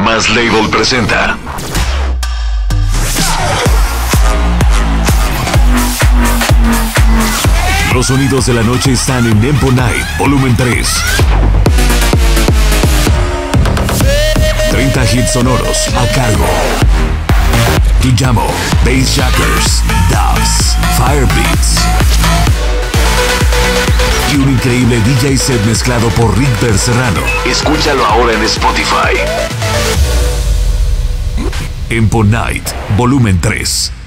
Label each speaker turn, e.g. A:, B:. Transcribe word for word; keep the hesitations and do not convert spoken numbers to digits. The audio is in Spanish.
A: Más Label presenta los sonidos de la noche están en Empo Night, volumen tres. treinta hits sonoros a cargo. Kijamo, Bassjackers, Dubs, Firebeats. Y un increíble D J set mezclado por Rick Serrano. Escúchalo ahora en Spotify. Empo Night, volumen tres.